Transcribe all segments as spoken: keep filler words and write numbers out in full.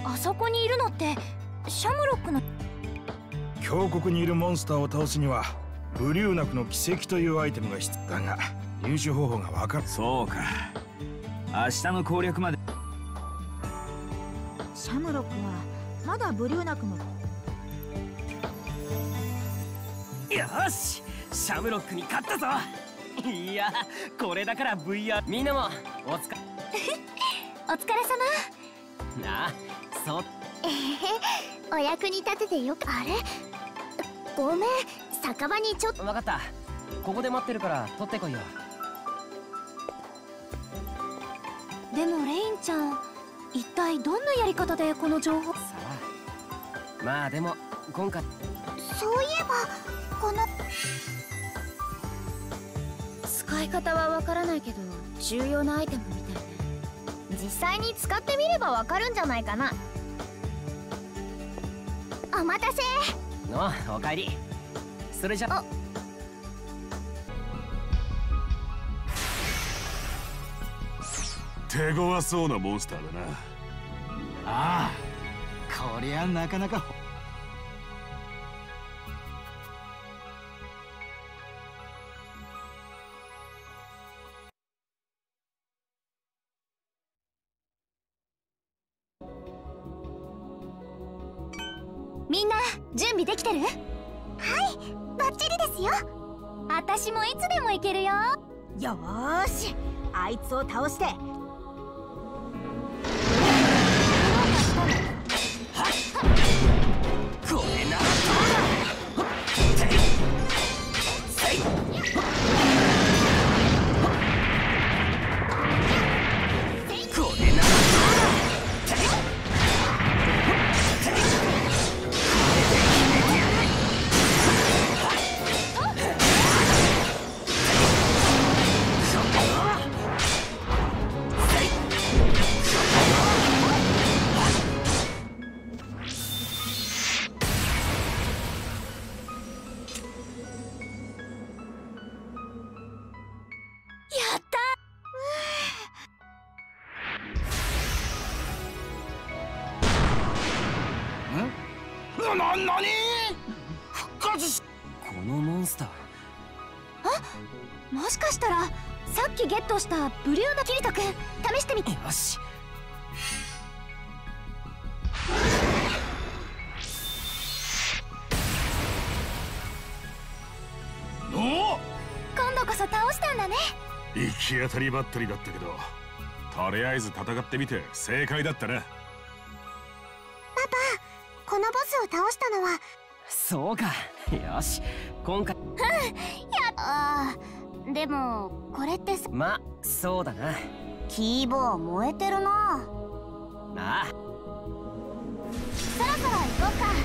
あそこにいるのってシャムロックの。 峡谷にいるモンスターを倒すにはブリューナクの奇跡というアイテムが必要だが、入手方法が分かる。 そうか、明日の攻略まで。 シャムロックはまだブリューナクの。 よし、シャムロックに勝ったぞ。いや、これだから ブイアール。 みんなもお疲れお疲れ様。 なあ、そう。 えへへ、お役に立ててよく。あれ、ごめん、酒場にちょっと。 分かった、ここで待ってるから取ってこいよ。 でもレインちゃん、一体どんなやり方でこの情報。さあ、まあでも今回。 そういえばこの使い方はわからないけど重要なアイテムみたいね。実際に使ってみればわかるんじゃないかな。お待たせ。 お、おかえり。それじゃあ。 手強そうなモンスターだな。 ああ、こりゃなかなか。 みんな準備できてる？はい、バッチリですよ。私もいつでも行けるよ。 よーし、あいつを倒して。 これならな、なに復活し。 このモンスター。 あ、もしかしたらさっきゲットしたブリューナキリト君試してみて。 よし。 おお、 今度こそ倒したんだね。 行き当たりばったりだったけど、とりあえず戦ってみて正解だったな。 パパ、このボスを倒したのは。 そうか、よし、今回。 うん、やっあー、でもこれってさ。 まあそうだな。 キーボー燃えてるな。 ああ、 そろそろ行こうか。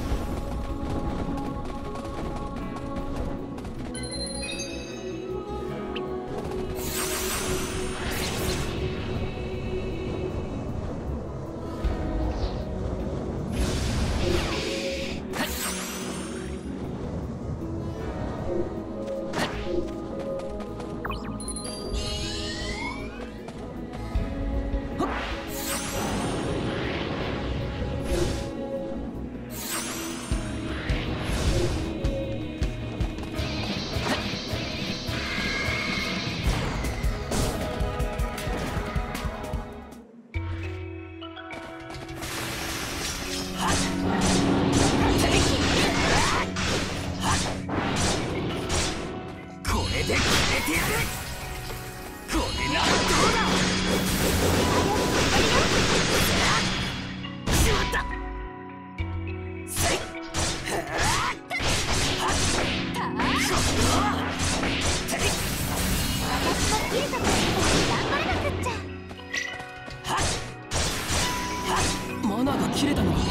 マナーが切れたのか。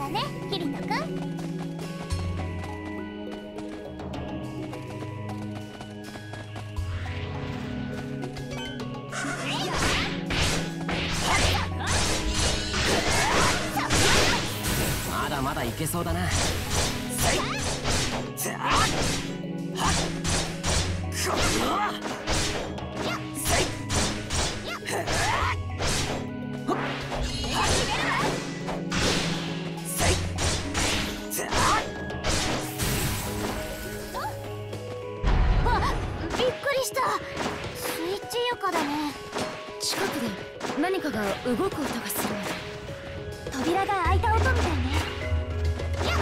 からね、キリト君。 まだまだいけそうだな。 何かが動く音がする。扉が開いた音みたいね。やっ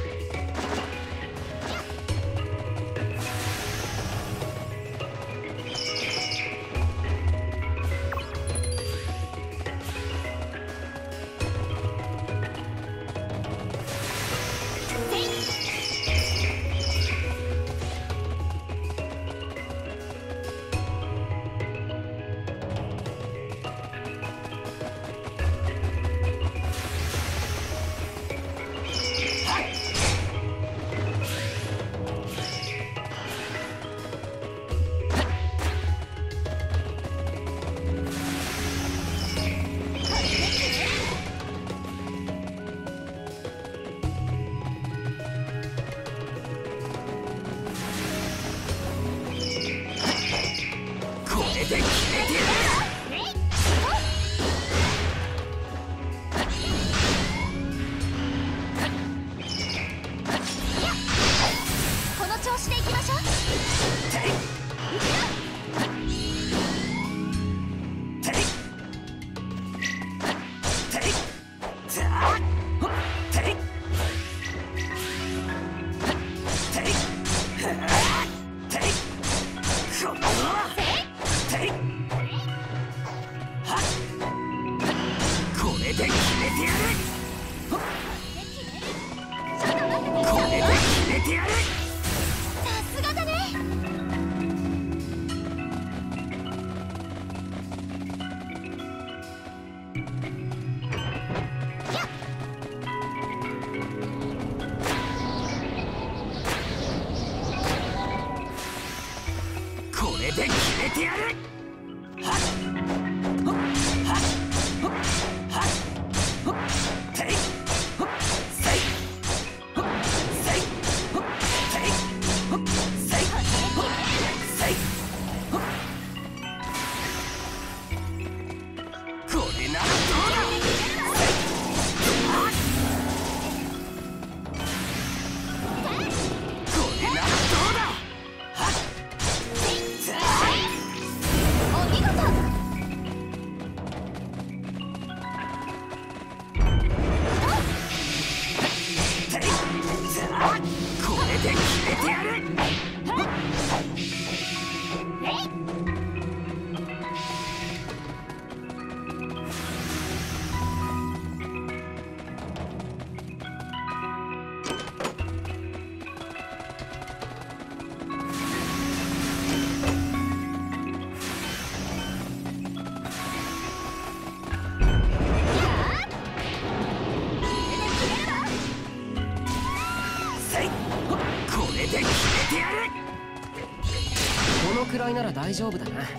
このくらいなら大丈夫だな。 頑張って。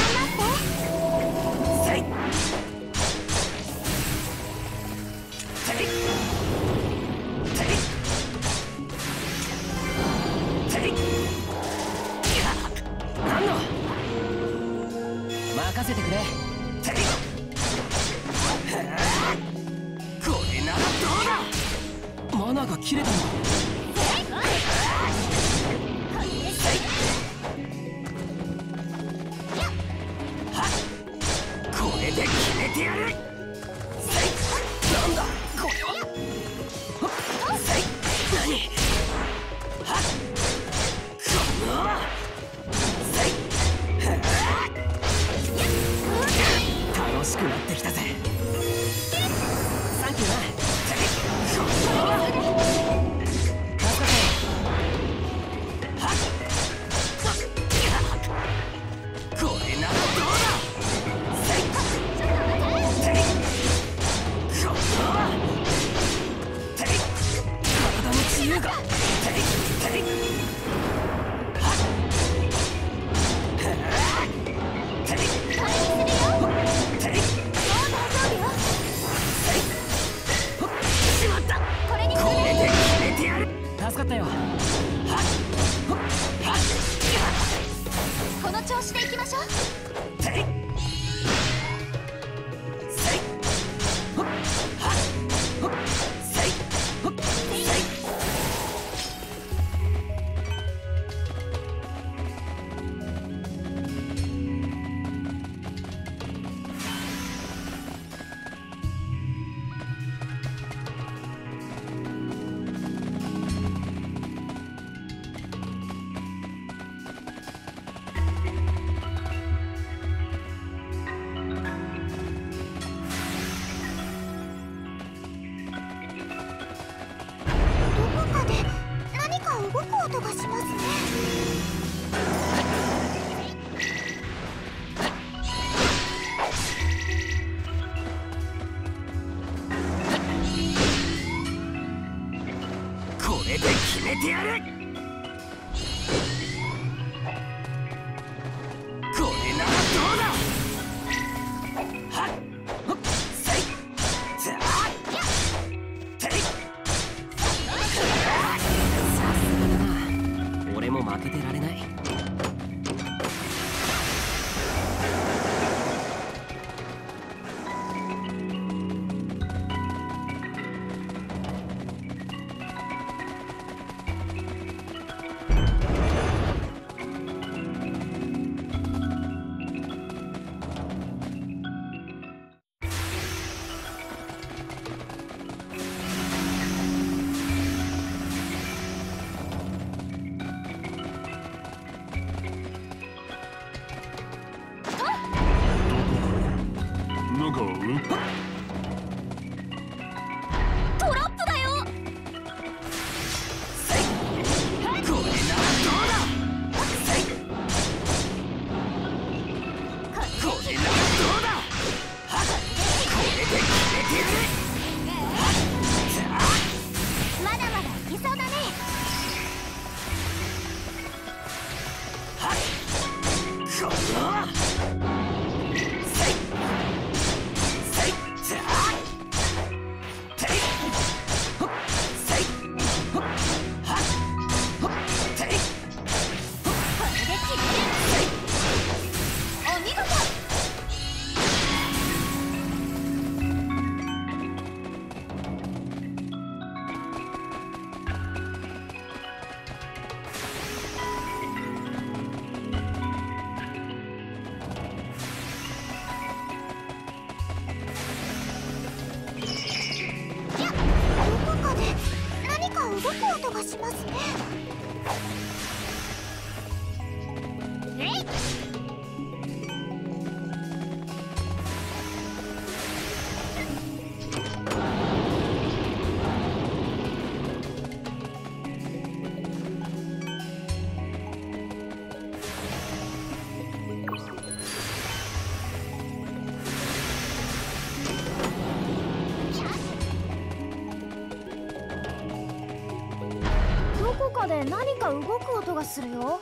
なんの任せてくれ。これならどうだ。マナが切れたの。で決めてやる。なんだこれは。何はっこの楽しくなってきたぜ。サンキューな。 で決めてやる。これならどうだ。はっほっせいざあてい。さすがだな。俺も負けてられない。 なんかうトラップだよ。 これならどうだ。せいこれならどうだ。はっこれで決めてやる。はっざあまだまだいけそうだね。 はっこのせいせいざあていほっせいほっはっほっていこれで決める。 せいお見事。いや、どこかで何か動く音がしますね。えい。どこかで何か動く音がするよ。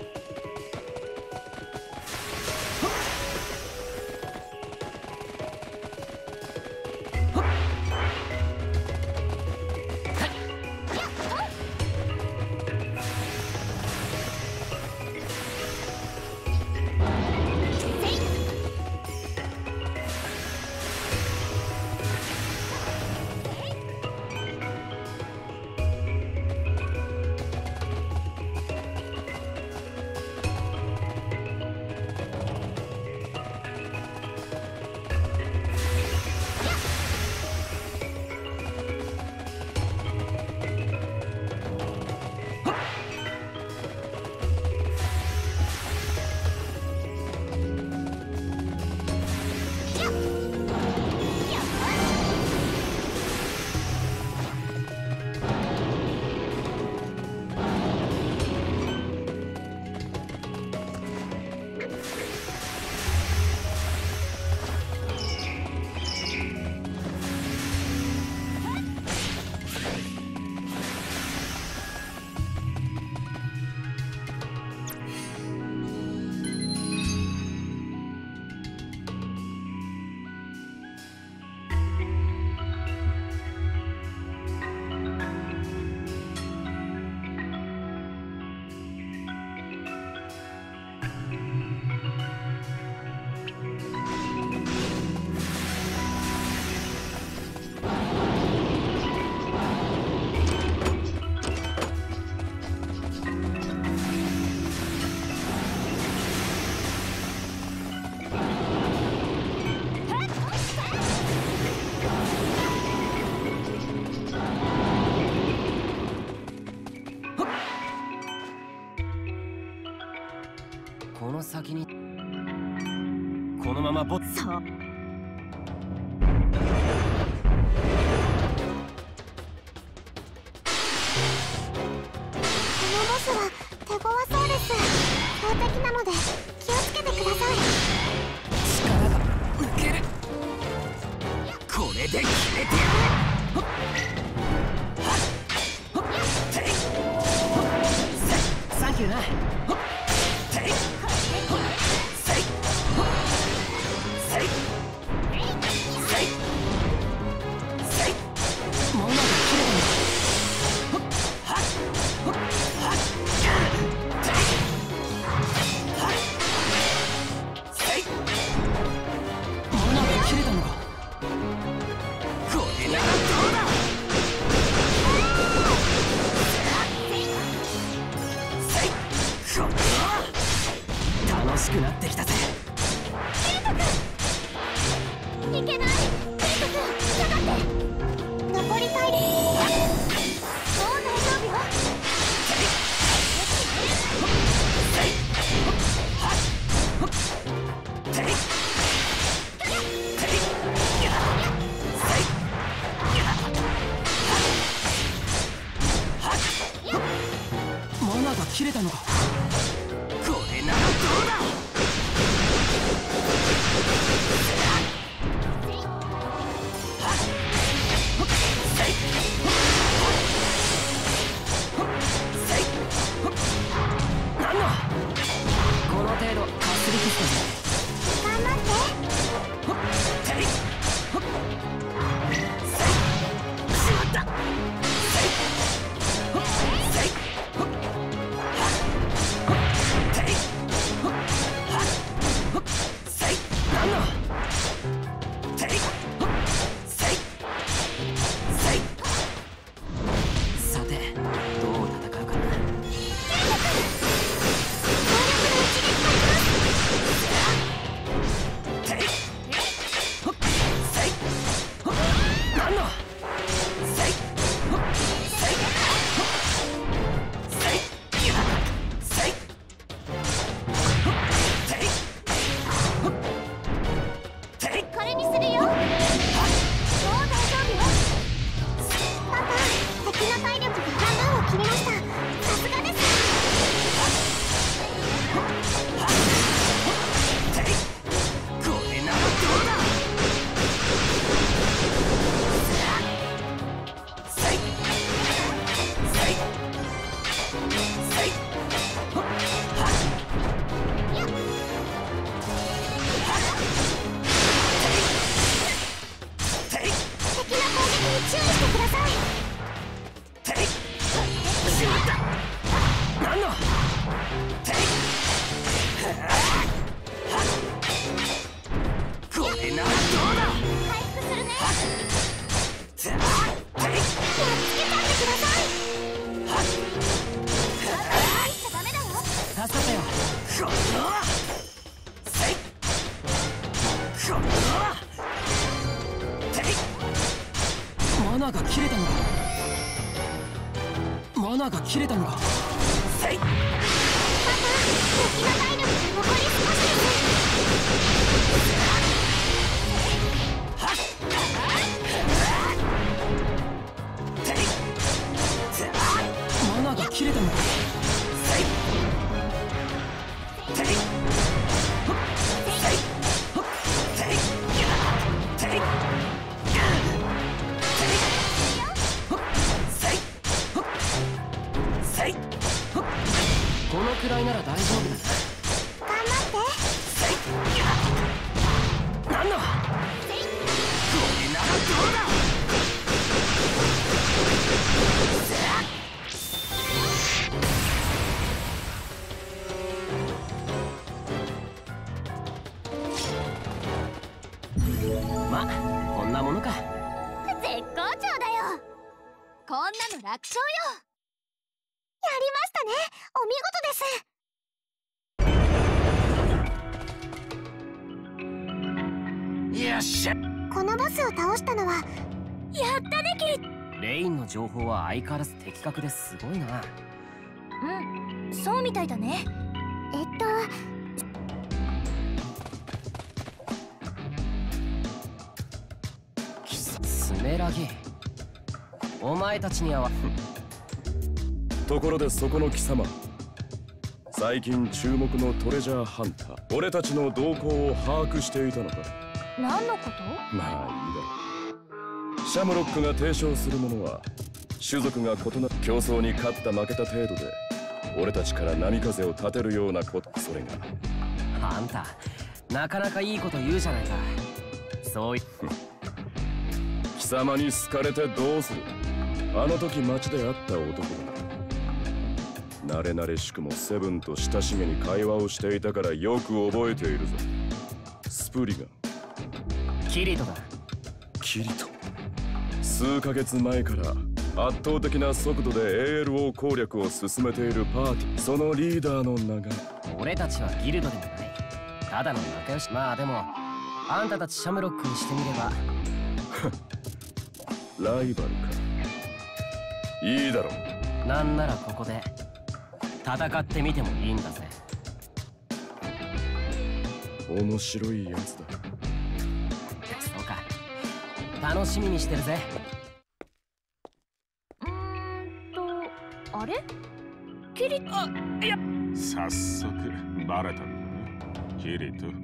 この先にこのままボッそう。 このボスは手強そうです。強敵なので気をつけてください。 力が抜ける。これで決めてやる。はっほってい切れたのか。 これならどうだ。なんだこの程度かすり傷だぜ。 頑張って。 ていしまった。 さてどう戦うかな。 これにするよ。もう大丈夫よ。パパ、敵の体力が半分を切りました。さすがです。 これならどうだ。せいせいせいはっよっ。 てい敵の攻撃に注意してください。 ていしまった。なんだていこれならどうだ。 回復するね。 ていやっつけちゃってください。入っちゃダメだよ。 助かったよ。 このせいこのていマナが切れたのか。マナが切れたのか。 せいパパ、敵の体力が残り少しです。 ていマナが切れたのか。 せいていせいていていせいこのくらいなら大丈夫だな。 頑張って。 せいなんだこれならどうだ。 まあこんなものか。 絶好調だよ。こんなの楽勝よ。やりましたね。お見事です。 よっしゃ。 このボスを倒したのはやったねキリ。 レインの情報は相変わらず的確ですごいな。 うん、そうみたいだね。えっとスメラギ、お前たちにはところでそこの貴様、最近注目のトレジャーハンター、俺たちの動向を把握していたのか。 何のこと？ まあいいだろう。シャムロックが提唱するものは種族が異なる競争に勝った負けた程度で俺たちから波風を立てるようなこと。それがあんたなかなかいいこと言うじゃないか。そうい貴様に好かれてどうする。あの時街で会った男だ。慣れ慣れしくもセブンと親しげに会話をしていたからよく覚えているぞ。スプリガン、 キリトだ。 キリト。数ヶ月前から圧倒的な速度で エーエルオー 攻略を進めているパーティー、そのリーダーの名が。 俺たちはギルドでもない、ただの仲良し。まあでもあんたたちシャムロックにしてみればライバルか。いいだろう。 なんならここで戦ってみてもいいんだぜ。 面白いやつだ。 そうか、楽しみにしてるぜ。 うーんとあれ？ キリト。あ、いや早速バレたんだなキリト。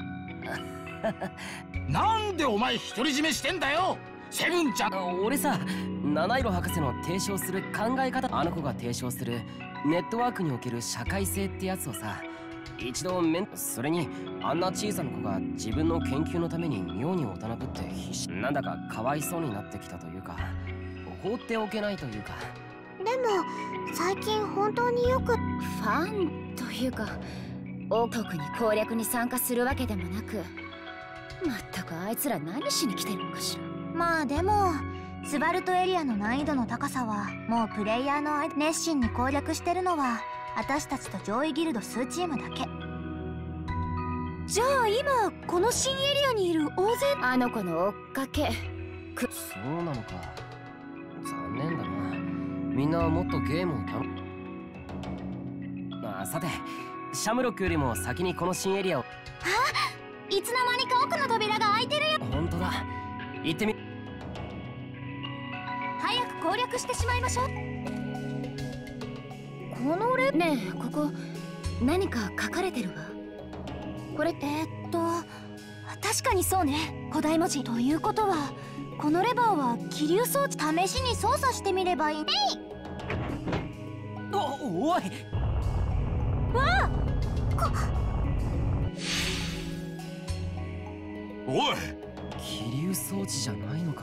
なんでお前独り占めしてんだよセブンちゃん。 俺さ、七色博士の提唱する考え方、あの子が提唱するネットワークにおける社会性ってやつをさ、一度めんそれにあんな小さな子が自分の研究のために妙に大人ぶって必死、なんだかかわいそうになってきたというか、放っておけないというか。 でも最近本当によくファンというか、王国に攻略に参加するわけでもなく、まったくあいつら何しに来てるのかしら。まあでもスバルトエリアの難易度の高さはもうプレイヤーの間、熱心に攻略してるのは私たちと上位ギルド数チームだけ。じゃあ今この新エリアにいる大勢、あの子の追っかけく。 そうなのか、残念だな。みんなもっとゲームを頼む。まあさて、シャムロックよりも先にこの新エリアを。 あ、いつの間にか奥の扉が開いてるよ。 本当だ、行ってみ。 早く攻略してしまいましょう。このレねえ、ここ何か書かれてるわ。これえー、っと確かにそうね、古代文字ということはこのレバーは気流装置、試しに操作してみればいい。えいお、おいわあこおい、 気流装置じゃないのか。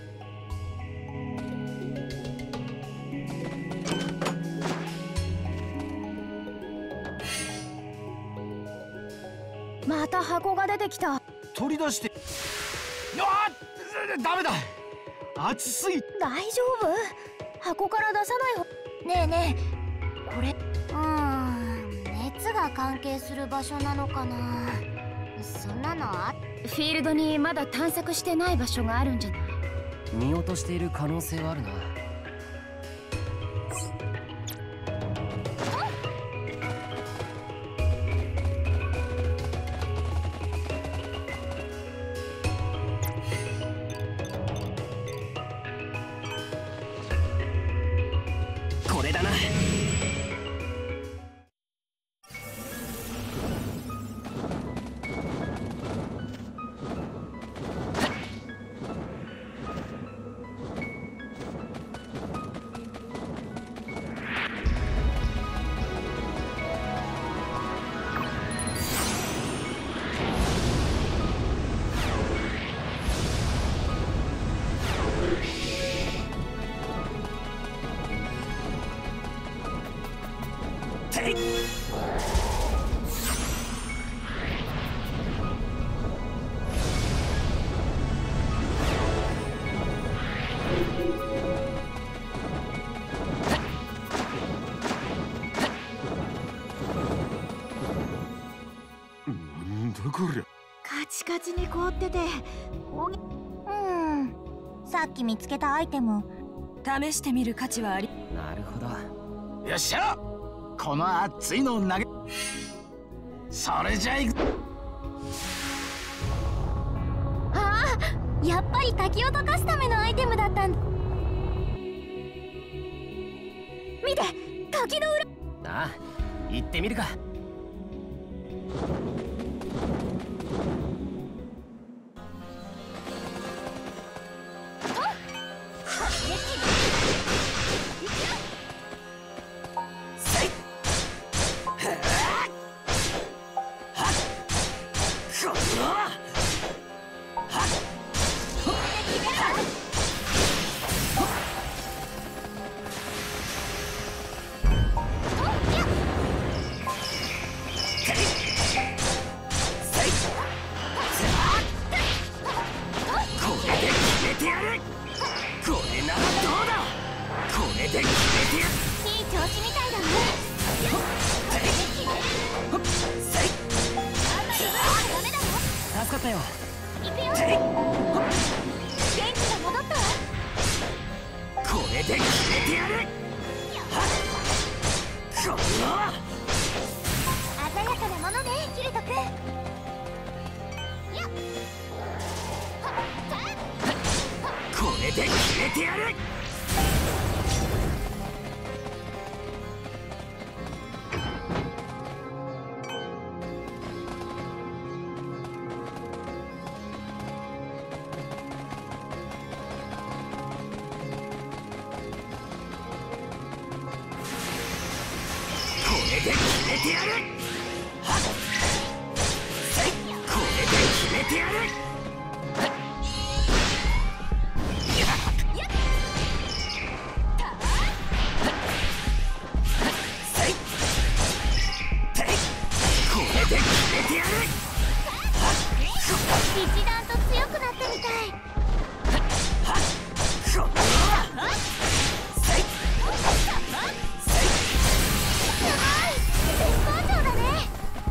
また箱が出てきた。 取り出して。あっダメだ、熱すぎ。 大丈夫？箱から出さないほ。ねえねえ、これうーん、熱が関係する場所なのかな。そんなのあフィールドにまだ探索してない場所があるんじゃない？ 見落としている可能性はあるな。これだな。 こりゃカチカチに凍ってておぎうんさっき見つけたアイテム試してみる価値はあり。 なるほど。 よっしゃ、この熱いのを投げ。それじゃいく。 ああ、やっぱり滝を溶かすためのアイテムだったんだ。見て、滝の裏。 ああ、行ってみるか。助かったよ。 行くよ。元気が戻ったわ。 これで決めてやる。この鮮やかなものね、キリト君。よっ。 これで決めてやる。 で決めてやる。はっせい、これで決めてやる。 一段と強くなったみたい。すごい絶好調だね。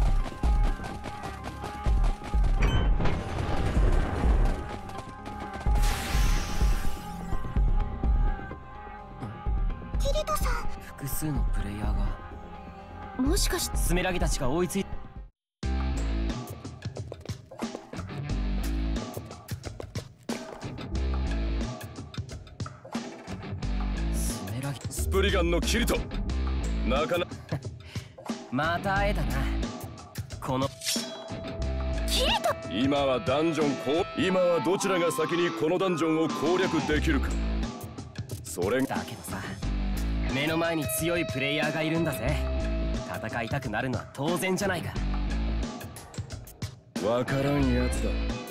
キリトさん、 複数のプレイヤーが、 もしかしてスメラギたちが追いついスプリガンのキリト、なかなまた会えたな。このキリト、 今はダンジョンこう今はどちらが先にこのダンジョンを攻略できるか。それだけどさ、目の前に強いプレイヤーがいるんだぜ。戦いたくなるのは当然じゃないか。 わからんやつだ。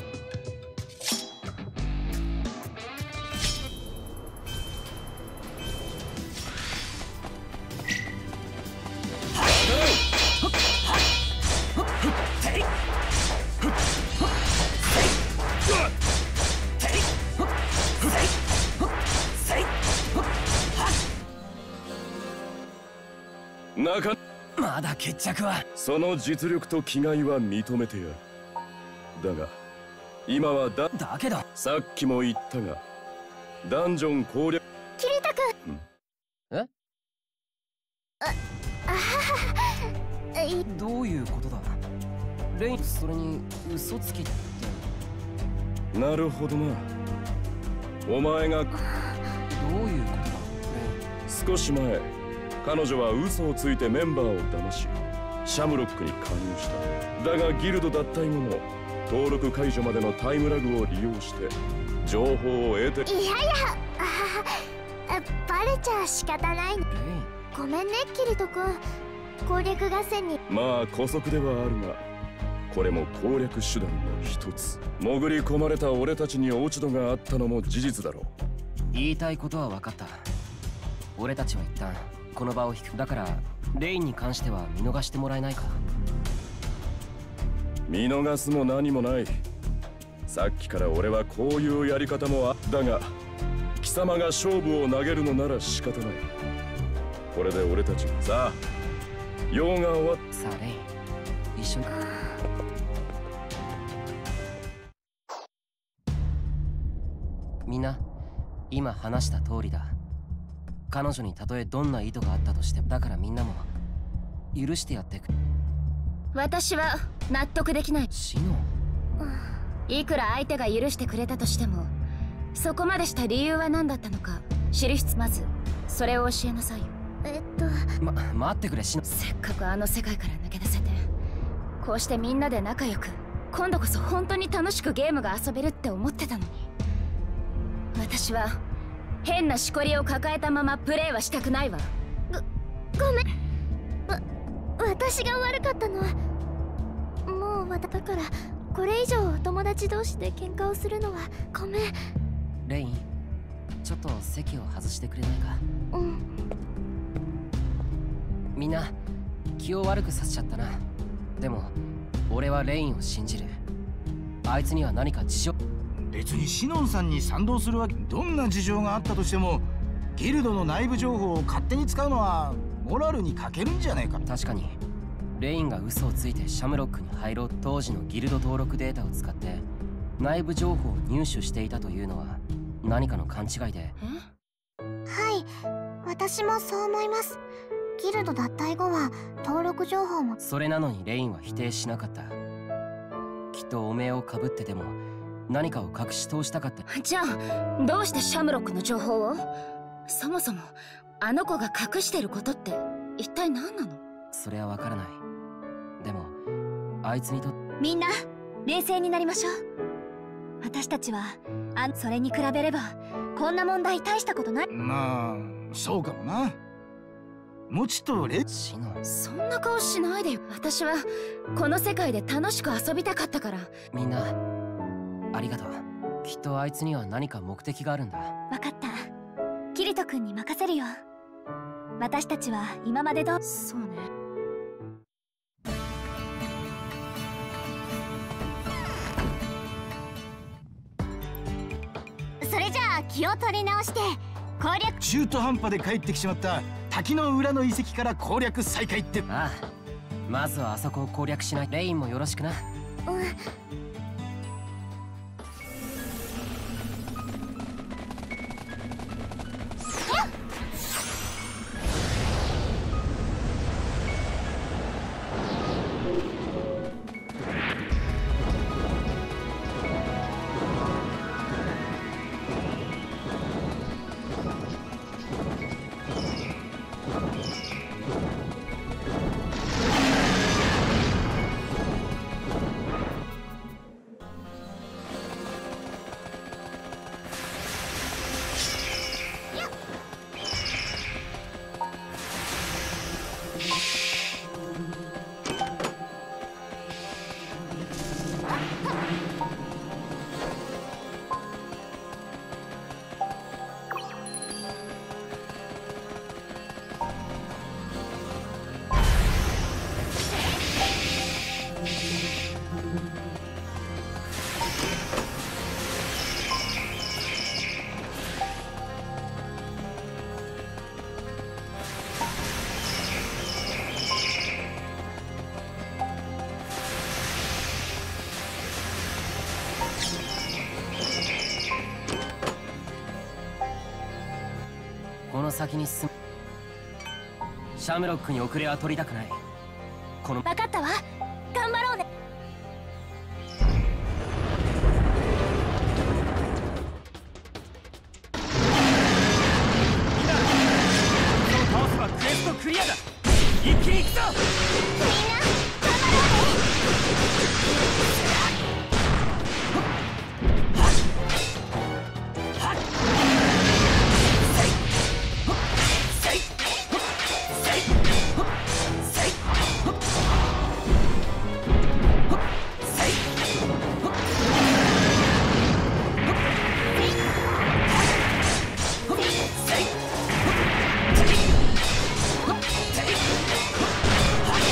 なかまだ決着は。 その実力と気概は認めてやる。だが今はだだけどさっきも言ったがダンジョン攻略。 キリタくん。 えああはは。 どういうことだレイン。それに嘘つきって。 なるほどな。お前がどういうことだレイン。 少し前彼女は嘘をついてメンバーを騙しシャムロックに加入した。だがギルド脱退後も登録解除までのタイムラグを利用して情報を得て。 いやいや、あバレちゃ仕方ないの。ごめんねキリト君、攻略合戦に。 まあ姑息ではあるがこれも攻略手段の一つ。潜り込まれた俺たちに落ち度があったのも事実だろう。 言いたいことは分かった。俺たちは一旦この場を引く。だからレインに関しては見逃してもらえないか。 見逃すも何もない。さっきから俺はこういうやり方もあったが貴様が勝負を投げるのなら仕方ない。これで俺たちさあ用が終わっ。 さあレイン一緒に。みんな今話した通りだ。彼女にたとえどんな意図があったとしても、だからみんなも許してやっていく。 私は納得できない。 シノ、 いくら相手が許してくれたとしてもそこまでした理由は何だったのか知る必要。まずそれを教えなさいよ。えっとま、待ってくれシノ。 せっかくあの世界から抜け出せてこうしてみんなで仲良く今度こそ本当に楽しくゲームが遊べるって思ってたのに、私は変なしこりを抱えたままプレイはしたくないわ。ご、ごめん。わ、私が悪かったのはもうわただからこれ以上友達同士で喧嘩をするのはごめん。 レインちょっと席を外してくれないか。 うん。 みんな気を悪くさせちゃったな。でも俺はレインを信じる。あいつには何か事情。 別にシノンさんに賛同するわけ。どんな事情があったとしてもギルドの内部情報を勝手に使うのはモラルに欠けるんじゃねえか。 確かにレインが嘘をついてシャムロックに入ろう。当時のギルド登録データを使って内部情報を入手していたというのは何かの勘違いで。 はい、私もそう思います。ギルド脱退後は登録情報も。 それなのにレインは否定しなかった。きっとお面をかぶってでも何かを隠し通したかった。 じゃあどうしてシャムロックの情報を。そもそもあの子が隠してることって一体何なの。 それはわからない。でもあいつにとって。 みんな冷静になりましょう。私たちはあそれに比べればこんな問題大したことない。 まあそうかもな。 もちとレシノン、 そんな顔しないでよ。私はこの世界で楽しく遊びたかったから。 みんなありがとう。きっとあいつには何か目的があるんだ。 分かった。キリト君に任せるよ。私たちは今までどそうね。 それじゃあ気を取り直して攻略。 中途半端で帰ってきちまった滝の裏の遺跡から攻略再開って。 ああ、まずはあそこを攻略しない。レインもよろしくな。 うん。 この先に進む。シャムロックに遅れは取りたくない。この分かったわ。頑張ろうね。 倒せばクエストクリアだ。一気に行くぞ。 みんな頑張ろうね。 せい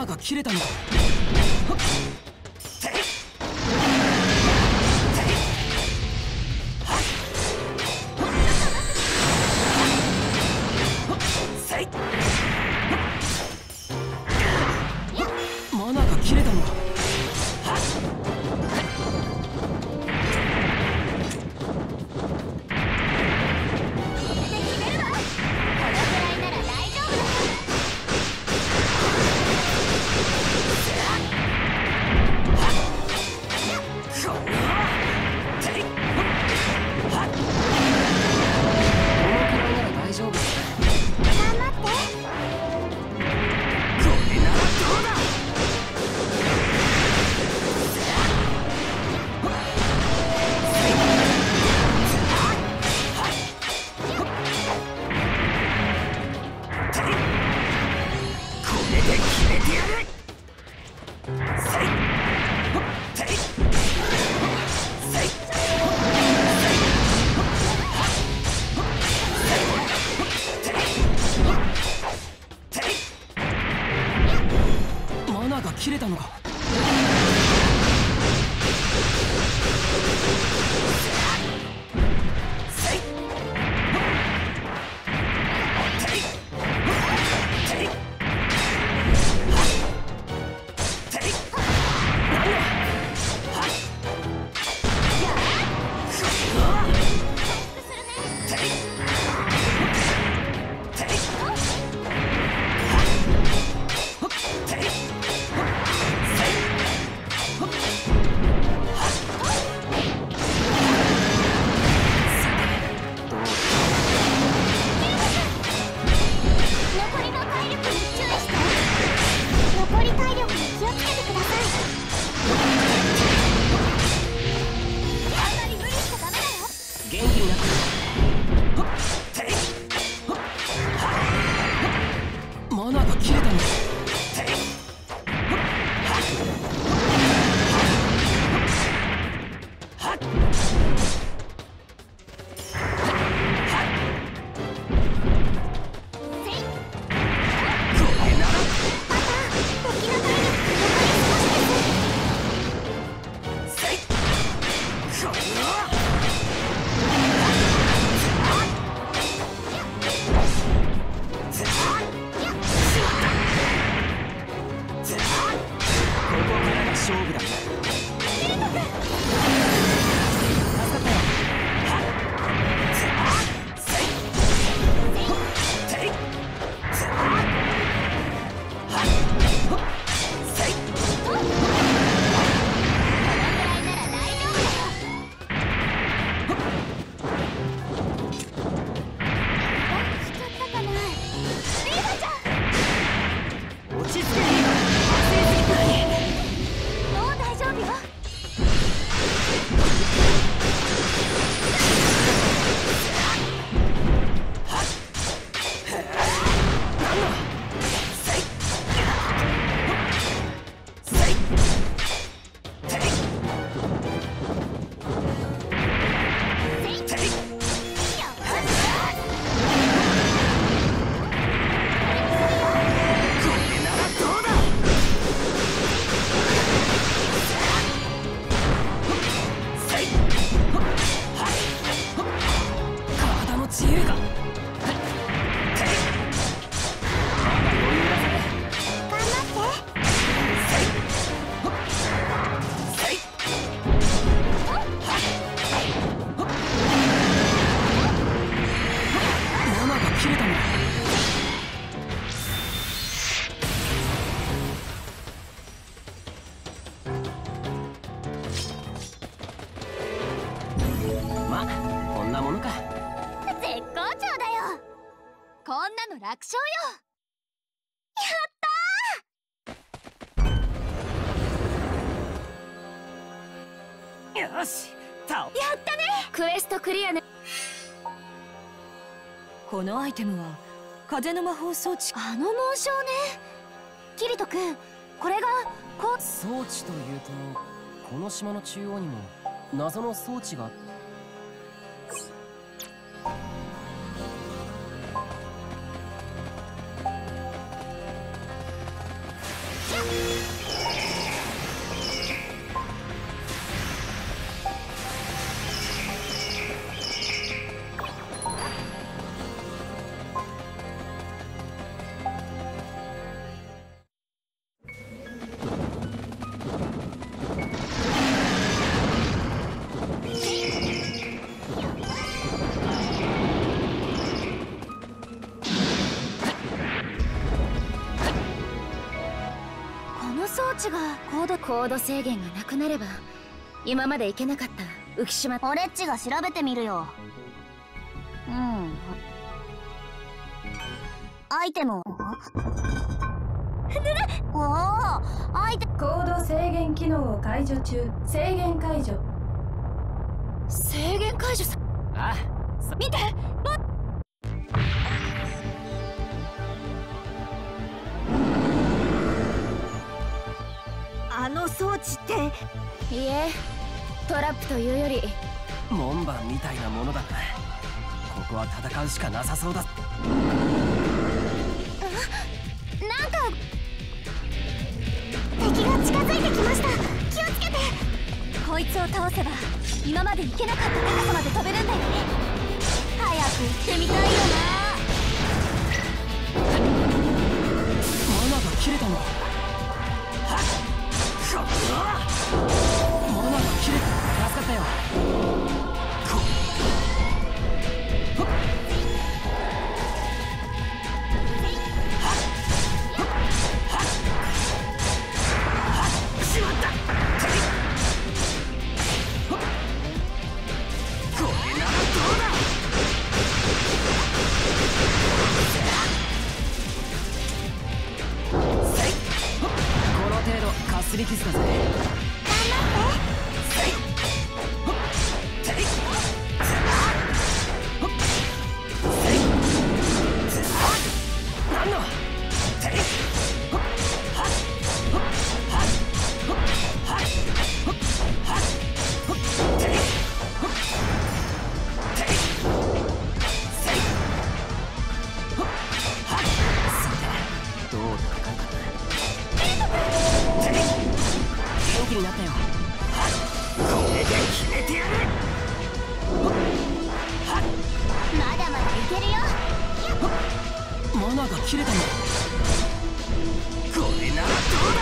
が切れたのか。マナが切れたのか。切れたのか。マナが切れたのか。勝負だ。まあこんなものか。 絶好調だよ。こんなの楽勝よ。やったー。よし、倒やったね。 クエストクリアね。 このアイテムは風の魔法装置。 あの紋章ね。キリト君、これがこう装置というと、この島の中央にも謎の装置が。 やっ置がコードコード制限がなくなれば今まで行けなかった浮島。 オレッチが調べてみるよ。うん。アイテム。おお、アイテム。 コード制限機能を解除中。制限解除。 制限解除さ。 ああ、 見て。あの装置って。 いいえ、トラップというより門番みたいなものだな。ここは戦うしかなさそうだ。 なんか敵が近づいてきました。気をつけて。こいつを倒せば今まで行けなかった高さまで飛べるんだよね。早く行ってみたいよな。 マナが切れたのか。マナが切れた。助かったよ。擦り傷だぜ。になったよ。これで決めてやる。 まだまだいけるよ。 マナが切れたんだ。これならどうだ。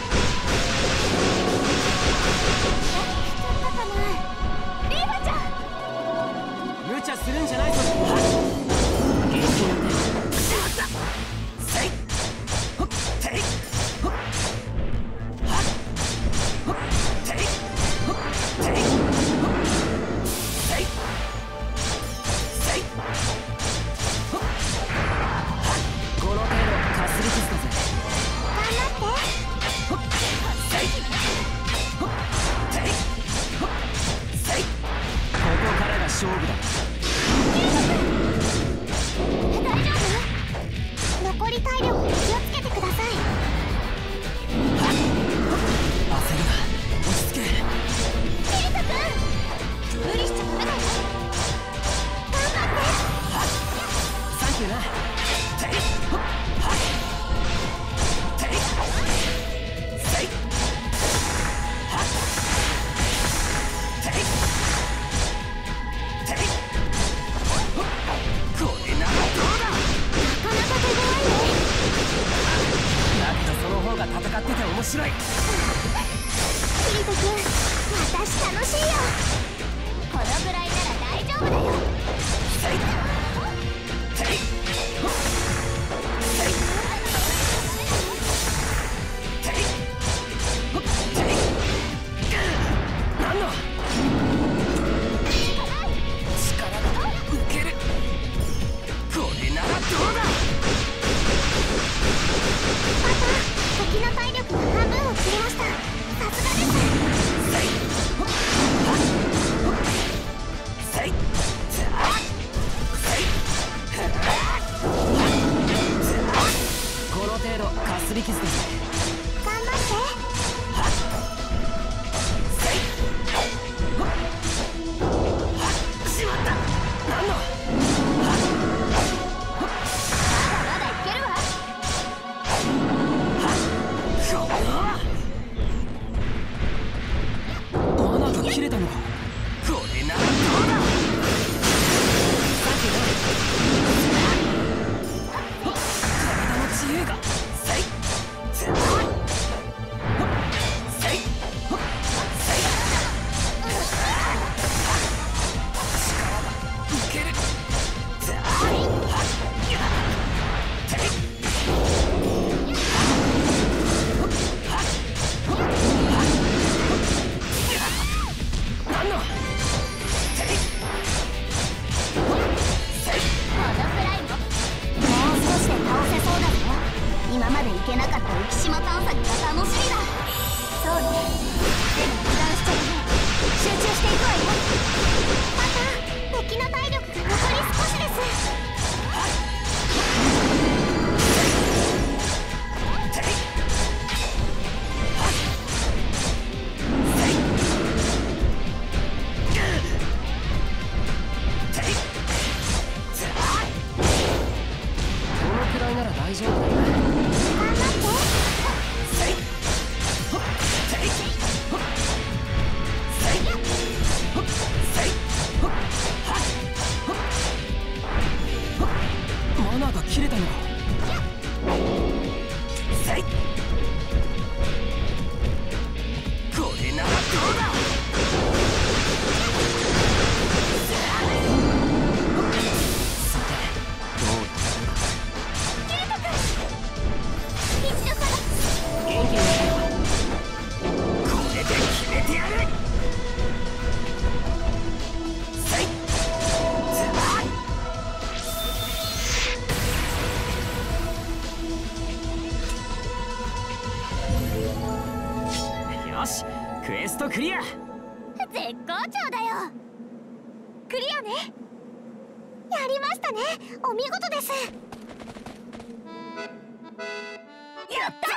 リーバちゃん、 無茶するんじゃないぞ。元気になってしまった。せいほっせいほっ勝負だ。 大丈夫？残り体力に気をつけてください。 焦るな、落ち着け。 ケイト君、無理しちゃダメだよ。頑張って。 サンキューな。戦ってて面白い。 キリト君、私楽しいよ。このぐらいなら大丈夫だよ。 何の力が受ける。これならどうだ。 敵の体力が半分を切りました。さすがです。 この程度かすり傷です。 頑張って。 しまった。何の切れたのか。これならどうだ。さてな、体の自由がせいけなかった浮島探索が楽しみだ。そうね。でも油断しちゃダメ。集中していくわよ。また敵の体力が残り少しです。 大丈夫だよ。 頑張って。 マナーが切れたのか。これならどうだ。よし、クエストクリア。 絶好調だよ。クリアね。やりましたね。お見事です。やったやったね。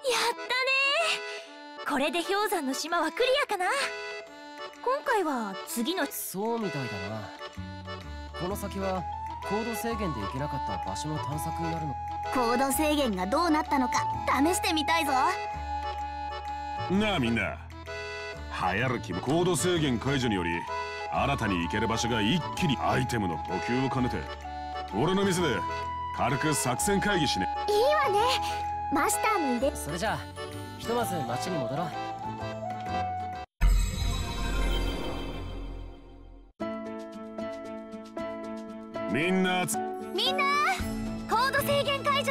これで氷山の島はクリアかな。今回は次の。 そうみたいだな。この先は高度制限で行けなかった場所の探索になるの。 高度制限がどうなったのか試してみたいぞ。 なあみんな、流行る気も高度制限解除により新たに行ける場所が一気にアイテムの補給を兼ねて、俺の店で軽く作戦会議しね。 いいわね。マスターの腕。 それじゃあひとまず町に戻ろう。 みんなみんな高度制限解除。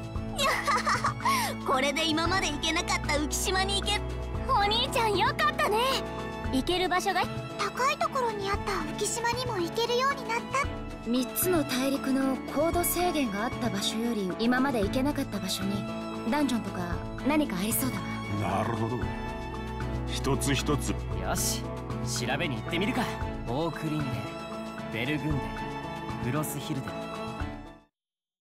おこれで今まで行けなかった浮島に行け。お兄ちゃんよかったね。行ける場所が高いところにあった浮島にも行けるようになった。 みっつの大陸の高度制限があった場所より今まで行けなかった場所にダンジョンとか何かありそうだわ。 なるほど。一つ一つ。 よし、調べに行ってみるか。オークリンデ、ベルグンデ、グロスヒルデ、